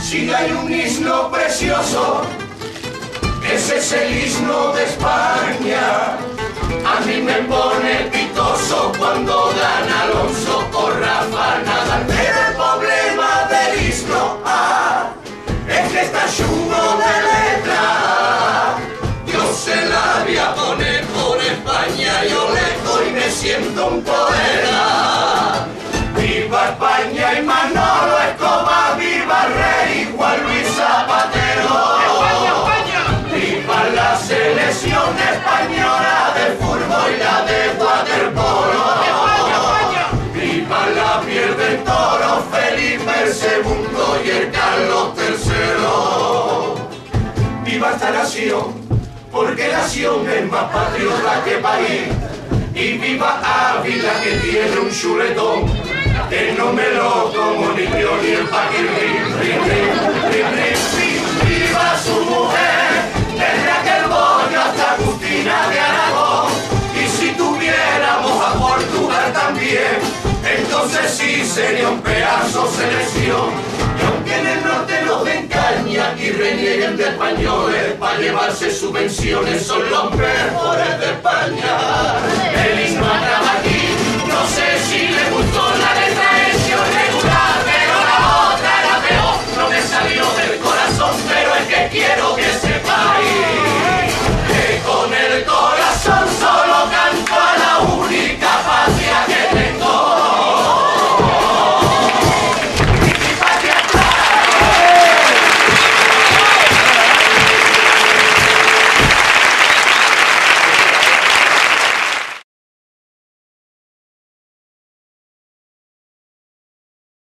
Si hay un himno precioso, ese es el himno de España. A mí me pone pitoso cuando gana Alonso o Rafa Nadal. Pero el problema del himno es que está chungo de letra. Yo se la voy a poner por España, yo le doy, me siento un poeta. ¡Viva España y Manolo Escobar! ¡Viva el rey Juan Luis Zapatero! ¡España, España! ¡Viva la selección española de fútbol y la de waterpolo! ¡España, España! ¡Viva la piel del toro Felipe II y el Carlos III! ¡Viva esta nación! Porque nación es más patriota que país. Y viva Ávila que tiene un chuletón que no me lo como ni yo ni el paquirrín. Viva su mujer, desde aquel bollo hasta Agustina de Aragón. Y si tuviéramos a Portugal también, entonces sí sería un pedazo selección. Y aunque en el norte nos den caña y renieguen de españoles, para llevarse subvenciones son los mejores de España. El himno